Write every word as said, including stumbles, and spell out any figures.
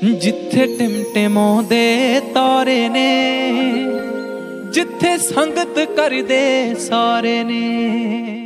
जिथे टिमटिमाउंदे तारे ने, जिथे संगत करदे सारे ने।